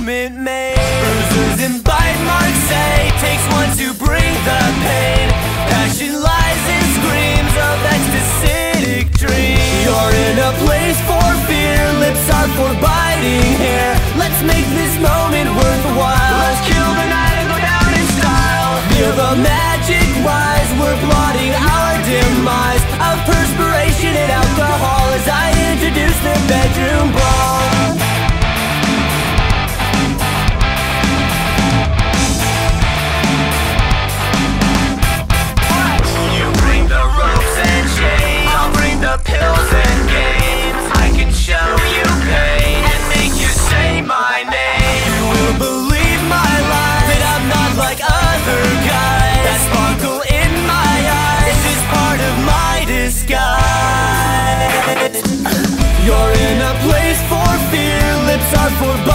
moment made. Bruises and bite marks say takes one to bring the pain. Passion lies in screams of ecstatic dreams. You're in a place for fear, lips are for biting hair. Let's make this moment worthwhile. Let's kill the night and go down in style. Feel the magic rise, we're plotting our demise of perspiration and alcohol as I introduce the bedroom brawl. You bring the ropes and chains, I'll bring the pills and games. I can show you pain and make you say my name. You will believe my lies, that I'm not like other guys. That sparkle in my eyes is part of my disguise. You're in a place for fear, lips are for